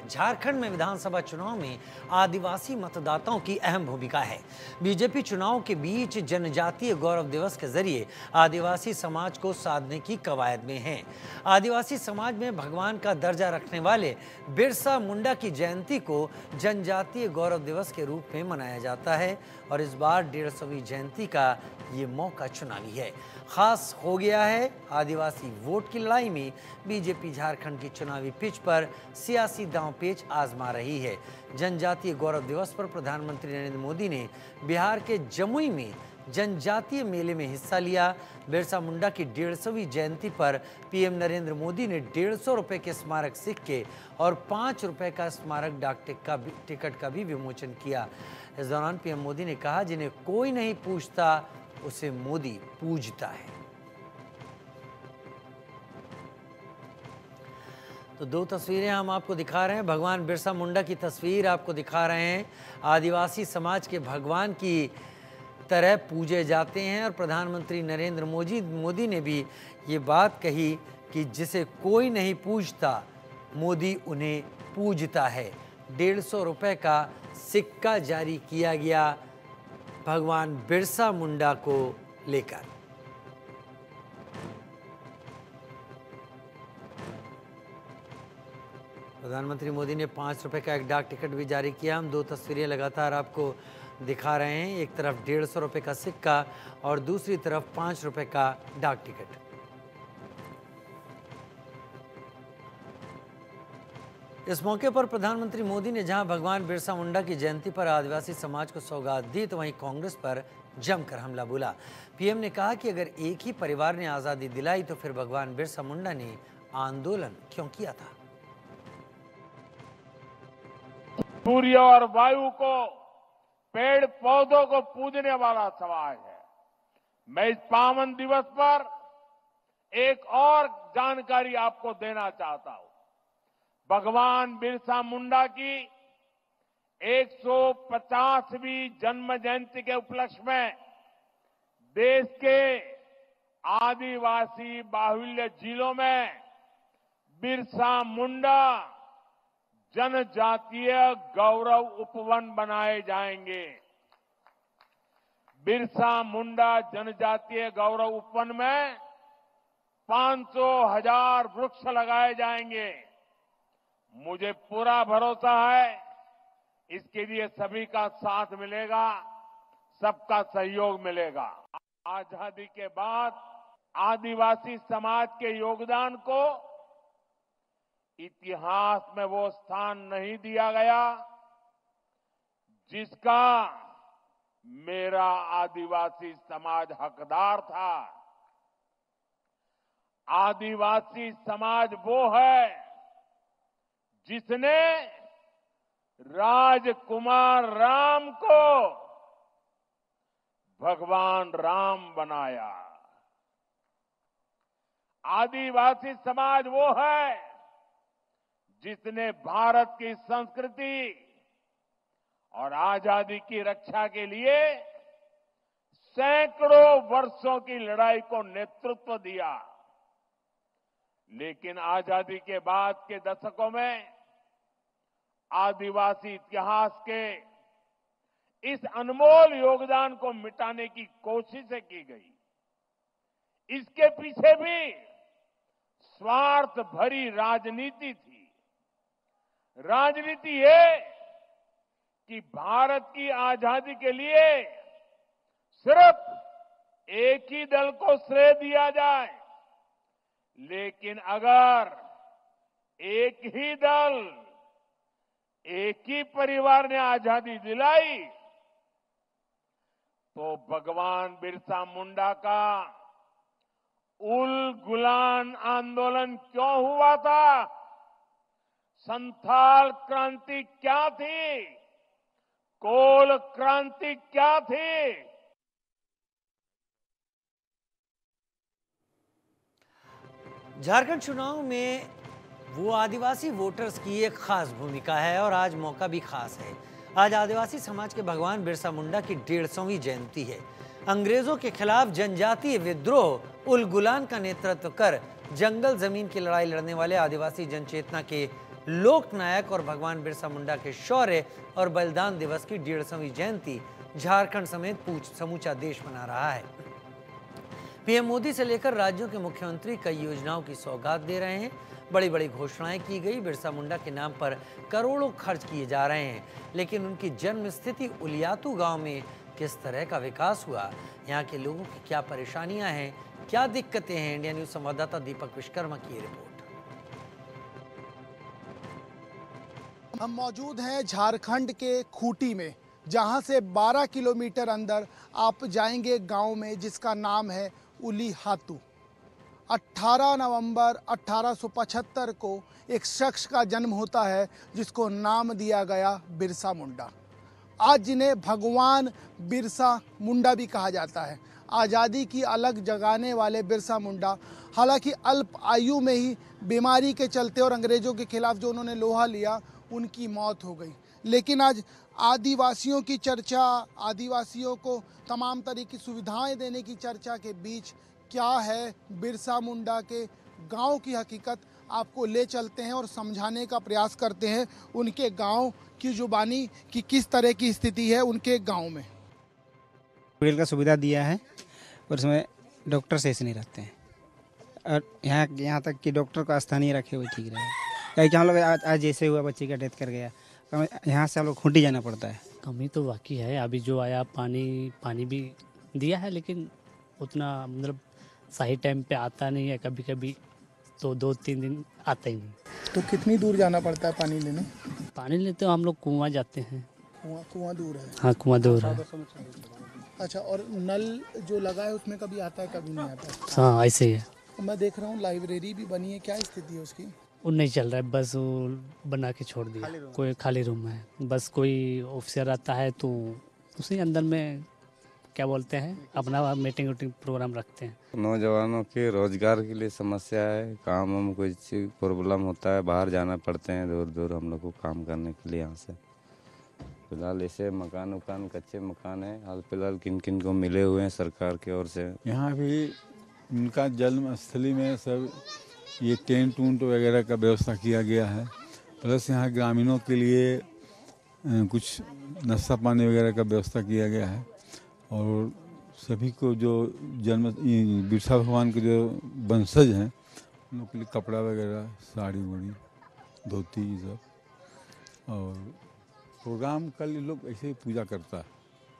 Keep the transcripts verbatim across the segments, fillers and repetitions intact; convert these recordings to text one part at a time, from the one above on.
झारखंड में विधानसभा चुनाव में आदिवासी मतदाताओं की अहम भूमिका है। बीजेपी चुनाव के बीच जनजातीय गौरव दिवस के जरिए आदिवासी समाज को साधने की कवायद में है। आदिवासी समाज में भगवान का दर्जा रखने वाले बिरसा मुंडा की जयंती को जनजातीय गौरव दिवस के रूप में मनाया जाता है और इस बार डेढ़ सौवीं जयंती का ये मौका चुनावी है। खास हो गया है आदिवासी वोट की लड़ाई में बीजेपी झारखंड की चुनावी पिच पर सियासी दांवपेच आजमा रही है। जनजातीय गौरव दिवस पर प्रधानमंत्री नरेंद्र मोदी ने बिहार के जमुई में जनजातीय मेले में हिस्सा लिया। बिरसा मुंडा की डेढ़ सौवीं जयंती पर पीएम नरेंद्र मोदी ने डेढ़ सौ रुपए के स्मारक सिक्के और पाँच रुपए का स्मारक डाक टिकट का भी विमोचन किया। इस दौरान पीएम मोदी ने कहा, जिन्हें कोई नहीं पूछता उसे मोदी पूजता है। तो दो तस्वीरें हम आपको दिखा रहे हैं। भगवान बिरसा मुंडा की तस्वीर आपको दिखा रहे हैं। आदिवासी समाज के भगवान की तरह पूजे जाते हैं और प्रधानमंत्री नरेंद्र मोदी मोदी ने भी ये बात कही कि जिसे कोई नहीं पूजता मोदी उन्हें पूजता है। डेढ़ सौ रुपये का सिक्का जारी किया गया भगवान बिरसा मुंडा को लेकर। प्रधानमंत्री मोदी ने पाँच रुपए का एक डाक टिकट भी जारी किया। हम दो तस्वीरें लगातार आपको दिखा रहे हैं, एक तरफ डेढ़ सौ रुपये का सिक्का और दूसरी तरफ पाँच रुपए का डाक टिकट। इस मौके पर प्रधानमंत्री मोदी ने जहां भगवान बिरसा मुंडा की जयंती पर आदिवासी समाज को सौगात दी, तो वहीं कांग्रेस पर जमकर हमला बोला। पीएम ने कहा कि अगर एक ही परिवार ने आजादी दिलाई तो फिर भगवान बिरसा मुंडा ने आंदोलन क्यों किया था। सूर्य और वायु को, पेड़ पौधों को पूजने वाला समाज है। मैं इस पावन दिवस पर एक और जानकारी आपको देना चाहता हूं। भगवान बिरसा मुंडा की एक सौ पचासवीं जन्म जयंती के उपलक्ष्य में देश के आदिवासी बाहुल्य जिलों में बिरसा मुंडा जनजातीय गौरव उपवन बनाए जाएंगे। बिरसा मुंडा जनजातीय गौरव उपवन में पाँच सौ हजार वृक्ष लगाए जाएंगे। मुझे पूरा भरोसा है इसके लिए सभी का साथ मिलेगा, सबका सहयोग मिलेगा। आजादी के बाद आदिवासी समाज के योगदान को इतिहास में वो स्थान नहीं दिया गया जिसका मेरा आदिवासी समाज हकदार था। आदिवासी समाज वो है जिसने राजकुमार राम को भगवान राम बनाया। आदिवासी समाज वो है जिसने भारत की संस्कृति और आजादी की रक्षा के लिए सैकड़ों वर्षों की लड़ाई को नेतृत्व दिया। लेकिन आजादी के बाद के दशकों में आदिवासी इतिहास के इस अनमोल योगदान को मिटाने की कोशिशें की गई। इसके पीछे भी स्वार्थ भरी राजनीति थी। राजनीति ये कि भारत की आजादी के लिए सिर्फ एक ही दल को श्रेय दिया जाए, लेकिन अगर एक ही दल, एक ही परिवार ने आजादी दिलाई तो भगवान बिरसा मुंडा का उल गुलान आंदोलन क्यों हुआ था? संथाल क्रांति क्या थी? कोल क्रांति क्या थी? झारखंड चुनाव में वो आदिवासी वोटर्स की एक खास भूमिका है और आज मौका भी खास है। आज आदिवासी समाज के भगवान बिरसा मुंडा की डेढ़ सौवीं जयंती है। अंग्रेजों के खिलाफ जनजातीय विद्रोह उल गुलान का नेतृत्व कर जंगल जमीन की लड़ाई लड़ने वाले आदिवासी जनचेतना के लोकनायक और भगवान बिरसा मुंडा के शौर्य और बलिदान दिवस की डेढ़ सौवीं जयंती झारखंड समेत समूचा देश मना रहा है। पीएम मोदी से लेकर राज्यों के मुख्यमंत्री कई योजनाओं की सौगात दे रहे हैं। बड़ी बड़ी घोषणाएं की गई। बिरसा मुंडा के नाम पर करोड़ों खर्च किए जा रहे हैं, लेकिन उनकी जन्म स्थिति उलियातू गांव में किस तरह का विकास हुआ, यहाँ के लोगों की क्या परेशानियां हैं, क्या दिक्कतें हैं, इंडिया न्यूज संवाददाता दीपक विश्वकर्मा की रिपोर्ट। हम मौजूद हैं झारखंड के खूंटी में, जहां से बारह किलोमीटर अंदर आप जाएंगे गांव में जिसका नाम है उलियातू। अठारह नवंबर अठारह सौ पचहत्तर को एक शख्स का जन्म होता है जिसको नाम दिया गया बिरसा मुंडा। आज जिन्हें भगवान बिरसा मुंडा भी कहा जाता है। आज़ादी की अलग जगाने वाले बिरसा मुंडा हालांकि अल्प आयु में ही बीमारी के चलते और अंग्रेज़ों के खिलाफ जो उन्होंने लोहा लिया, उनकी मौत हो गई। लेकिन आज आदिवासियों की चर्चा, आदिवासियों को तमाम तरह की सुविधाएं देने की चर्चा के बीच क्या है बिरसा मुंडा के गांव की हकीकत, आपको ले चलते हैं और समझाने का प्रयास करते हैं उनके गांव की जुबानी कि किस तरह की स्थिति है उनके गांव में। मेडिकल का सुविधा दिया है और उसमें डॉक्टर शेष नहीं रहते हैं, और यहाँ यहाँ तक कि डॉक्टर को स्थानीय रखे हुए ठीक रहे। क्या हम लोग आज, आज जैसे हुआ बच्चे का डेथ कर गया, यहाँ से हम लोग खूंटी जाना पड़ता है। कमी तो वाकई है। अभी जो आया पानी पानी भी दिया है, लेकिन उतना मतलब सही टाइम पे आता नहीं है। कभी कभी तो दो तीन दिन आता ही नहीं। तो कितनी दूर जाना पड़ता है पानी लेने? पानी लेते हो हम लोग कुआं जाते हैं। कुआं कुआं दूर है? हाँ, कुआं दूर है। अच्छा, और नल जो लगा है उसमें कभी आता है कभी नहीं आता? हाँ, ऐसे ही है। मैं देख रहा हूँ लाइब्रेरी भी बनी है, क्या स्थिति है उसकी? वो नहीं चल रहा है, बस वो बना के छोड़ दिया। कोई खाली रूम है, बस कोई ऑफिसर आता है तो उसी अंदर में क्या बोलते हैं अपना मीटिंग वीटिंग प्रोग्राम रखते हैं। नौजवानों के रोजगार के लिए समस्या है, काम में कोई चीज प्रॉब्लम होता है, बाहर जाना पड़ते हैं दूर दूर हम लोग को काम करने के लिए। यहाँ से फिलहाल ऐसे मकान उकान कच्चे मकान है हाल फिलहाल किन किन को मिले हुए हैं सरकार की ओर से। यहाँ भी उनका जन्म स्थली में सब ये टेंट ऊंट वगैरह का व्यवस्था किया गया है, प्लस यहाँ ग्रामीणों के लिए कुछ नाश्ता पानी वगैरह का व्यवस्था किया गया है। और सभी को जो जन्म बिरसा भगवान के जो वंशज हैं उन लोग के लिए कपड़ा वगैरह, साड़ी वाड़ी, धोती, ये सब। और प्रोग्राम कल इन लोग ऐसे ही पूजा करता है,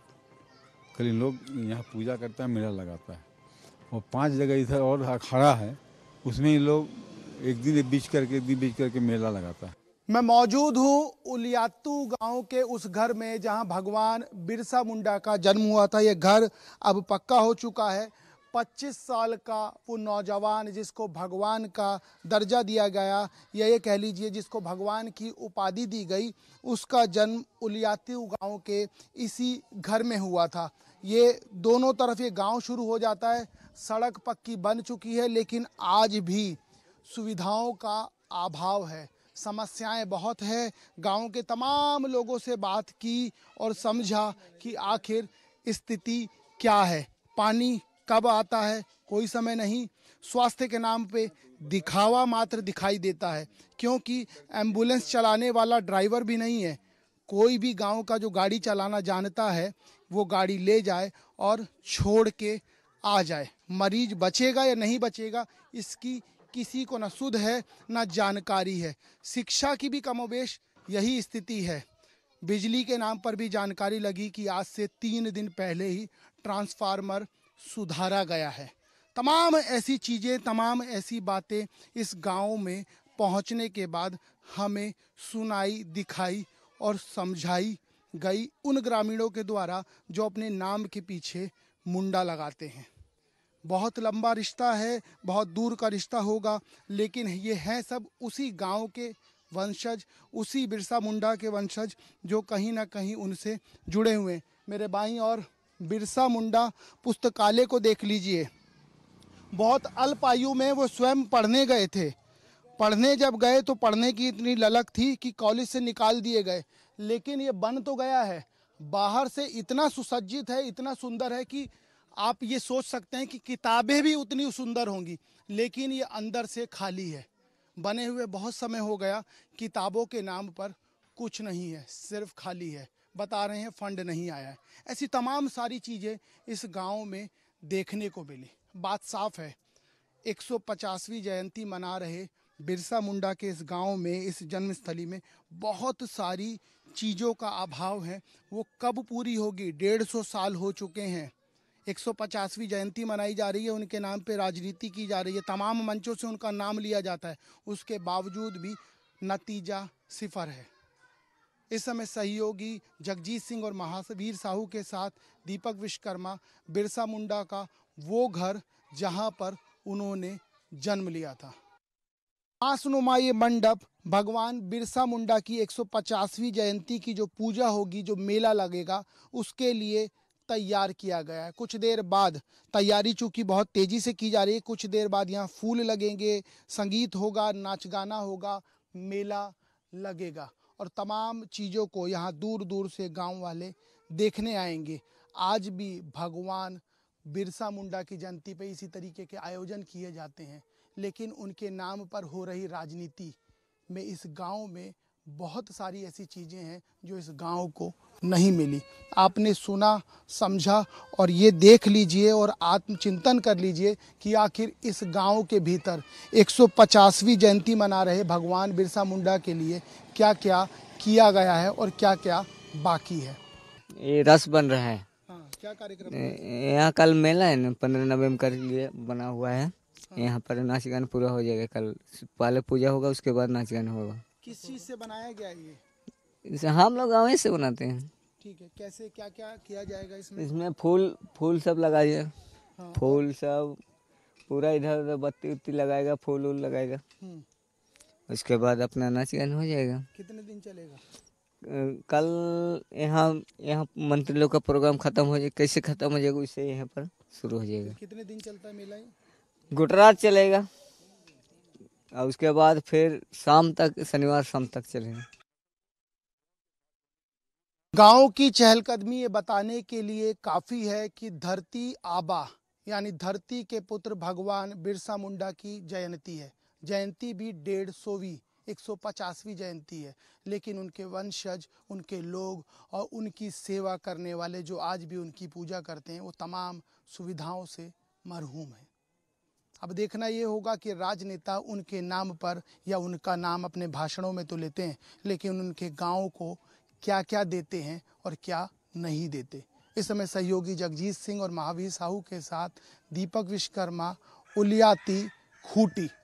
कल इन लोग यहाँ पूजा करता है, मेला लगाता है। और पांच जगह इधर और अखाड़ा है, उसमें इन लोग एक दिन बीच करके एक दिन बीच करके मेला लगाता है। मैं मौजूद हूँ उलियातू गांव के उस घर में जहां भगवान बिरसा मुंडा का जन्म हुआ था। ये घर अब पक्का हो चुका है। पच्चीस साल का वो नौजवान जिसको भगवान का दर्जा दिया गया, या ये कह लीजिए जिसको भगवान की उपाधि दी गई, उसका जन्म उलियातू गांव के इसी घर में हुआ था। ये दोनों तरफ ये गांव शुरू हो जाता है, सड़क पक्की बन चुकी है, लेकिन आज भी सुविधाओं का अभाव है, समस्याएं बहुत है। गांव के तमाम लोगों से बात की और समझा कि आखिर स्थिति क्या है। पानी कब आता है कोई समय नहीं, स्वास्थ्य के नाम पे दिखावा मात्र दिखाई देता है, क्योंकि एम्बुलेंस चलाने वाला ड्राइवर भी नहीं है। कोई भी गांव का जो गाड़ी चलाना जानता है वो गाड़ी ले जाए और छोड़ के आ जाए। मरीज बचेगा या नहीं बचेगा इसकी किसी को न सुध है न जानकारी है। शिक्षा की भी कमोबेश यही स्थिति है। बिजली के नाम पर भी जानकारी लगी कि आज से तीन दिन पहले ही ट्रांसफार्मर सुधारा गया है। तमाम ऐसी चीज़ें, तमाम ऐसी बातें इस गांव में पहुंचने के बाद हमें सुनाई, दिखाई और समझाई गई उन ग्रामीणों के द्वारा जो अपने नाम के पीछे मुंडा लगाते हैं। बहुत लंबा रिश्ता है, बहुत दूर का रिश्ता होगा, लेकिन ये हैं सब उसी गांव के वंशज, उसी बिरसा मुंडा के वंशज जो कहीं ना कहीं उनसे जुड़े हुए हैं। मेरे बाईं और बिरसा मुंडा पुस्तकालय को देख लीजिए। बहुत अल्प आयु में वो स्वयं पढ़ने गए थे। पढ़ने जब गए तो पढ़ने की इतनी ललक थी कि कॉलेज से निकाल दिए गए, लेकिन ये बन तो गया है, बाहर से इतना सुसज्जित है, इतना सुंदर है कि आप ये सोच सकते हैं कि किताबें भी उतनी सुंदर होंगी, लेकिन ये अंदर से खाली है। बने हुए बहुत समय हो गया, किताबों के नाम पर कुछ नहीं है, सिर्फ खाली है। बता रहे हैं फंड नहीं आया है। ऐसी तमाम सारी चीज़ें इस गांव में देखने को मिली। बात साफ है, एक सौ पचासवीं जयंती मना रहे बिरसा मुंडा के इस गांव में, इस जन्मस्थली में बहुत सारी चीज़ों का अभाव है। वो कब पूरी होगी? डेढ़ सौ साल हो चुके हैं। एक सौ पचासवीं जयंती मनाई जा रही है, उनके नाम पे राजनीति की जा रही है, तमाम मंचों से उनका नाम लिया जाता है, उसके बावजूद भी नतीजा सिफर है। इस समय सहयोगी जगजीत सिंह और महावीर साहू के साथ दीपक विश्वकर्मा, बिरसा मुंडा का वो घर जहां पर उन्होंने जन्म लिया था। आसनुमा ये मंडप भगवान बिरसा मुंडा की एक सौ पचासवीं जयंती की जो पूजा होगी, जो मेला लगेगा, उसके लिए तैयार किया गया है। कुछ देर बाद तैयारी चूँकि बहुत तेज़ी से की जा रही है, कुछ देर बाद यहाँ फूल लगेंगे, संगीत होगा, नाच गाना होगा, मेला लगेगा और तमाम चीज़ों को यहाँ दूर दूर से गांव वाले देखने आएंगे। आज भी भगवान बिरसा मुंडा की जयंती पे इसी तरीके के आयोजन किए जाते हैं, लेकिन उनके नाम पर हो रही राजनीति में इस गांव में बहुत सारी ऐसी चीज़ें हैं जो इस गांव को नहीं मिली। आपने सुना, समझा और ये देख लीजिए और आत्मचिंतन कर लीजिए कि आखिर इस गांव के भीतर एक सौ पचासवीं जयंती मना रहे भगवान बिरसा मुंडा के लिए क्या क्या किया गया है और क्या क्या बाकी है। ये रस बन रहा है। हाँ, क्या कार्यक्रम? यहाँ कल मेला है ना, पंद्रह नवम्बर के लिए बना हुआ है। यहाँ पर नाच गान पूरा हो जाएगा। कल पहले पूजा होगा, उसके बाद नाच गान होगा। किस चीज़ से बनाया गया ये? इसे हम लोग गाँव से बनाते हैं। ठीक है, कैसे क्या क्या किया जाएगा इसमें? इसमें फूल फूल सब लगाइए। हाँ, फूल सब पूरा इधर उधर बत्ती उत्ती लगाएगा, फूल उल लगाएगा। हम्म, उसके बाद अपना नाच गान हो जाएगा। कितने दिन चलेगा? अ, कल यहाँ यहाँ मंत्री लोग का प्रोग्राम खत्म हो जाएगा। कैसे खत्म हो जाएगा उससे यहाँ पर शुरू हो जाएगा। कितने दिन चलता है मेला? गुटरात चलेगा और उसके बाद फिर शाम तक, शनिवार शाम तक चलेगा। गांव की चहलकदमी ये बताने के लिए काफ़ी है कि धरती आबा यानी धरती के पुत्र भगवान बिरसा मुंडा की जयंती है। जयंती भी डेढ़ सौवीं एक सौ पचासवीं जयंती है, लेकिन उनके वंशज, उनके लोग और उनकी सेवा करने वाले जो आज भी उनकी पूजा करते हैं, वो तमाम सुविधाओं से मरहूम हैं। अब देखना ये होगा कि राजनेता उनके नाम पर या उनका नाम अपने भाषणों में तो लेते हैं, लेकिन उनके गांव को क्या क्या देते हैं और क्या नहीं देते। इस समय सहयोगी जगजीत सिंह और महावीर साहू के साथ दीपक विश्वकर्मा, उलियाती, खूटी।